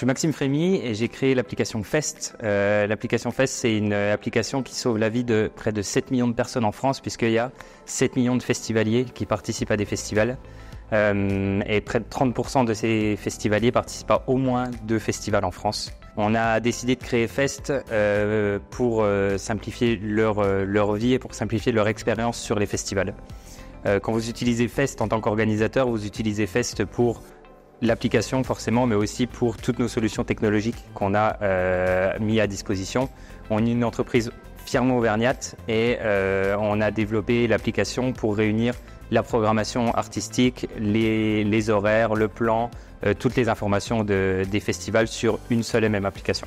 je suis Maxime Frémy et j'ai créé l'application Fest. L'application Fest, c'est une application qui sauve la vie de près de 7 millions de personnes en France, puisqu'il y a 7 millions de festivaliers qui participent à des festivals. Et près de 30% de ces festivaliers participent à au moins 2 festivals en France. On a décidé de créer Fest pour simplifier leur vie et pour simplifier leur expérience sur les festivals. Quand vous utilisez Fest en tant qu'organisateur, vous utilisez Fest pour l'application forcément, mais aussi pour toutes nos solutions technologiques qu'on a mis à disposition. On est une entreprise fièrement auvergnate et on a développé l'application pour réunir la programmation artistique, les horaires, le plan, toutes les informations des festivals sur une seule et même application.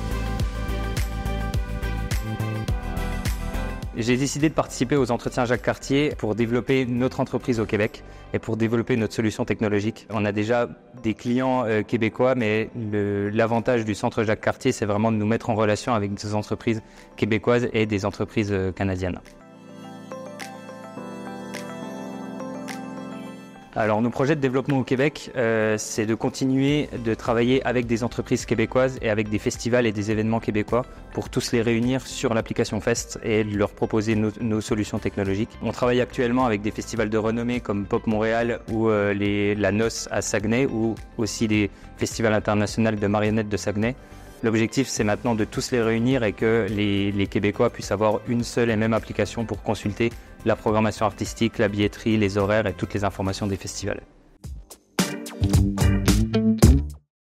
J'ai décidé de participer aux entretiens Jacques Cartier pour développer notre entreprise au Québec et pour développer notre solution technologique. On a déjà des clients québécois, mais l'avantage du centre Jacques Cartier, c'est vraiment de nous mettre en relation avec des entreprises québécoises et des entreprises canadiennes. Alors nos projets de développement au Québec, c'est de continuer de travailler avec des entreprises québécoises et avec des festivals et des événements québécois pour tous les réunir sur l'application Fest et leur proposer nos solutions technologiques. On travaille actuellement avec des festivals de renommée comme Pop Montréal ou la Noce à Saguenay ou aussi des festivals internationaux de marionnettes de Saguenay. L'objectif, c'est maintenant de tous les réunir et que les Québécois puissent avoir une seule et même application pour consulter la programmation artistique, la billetterie, les horaires et toutes les informations des festivals.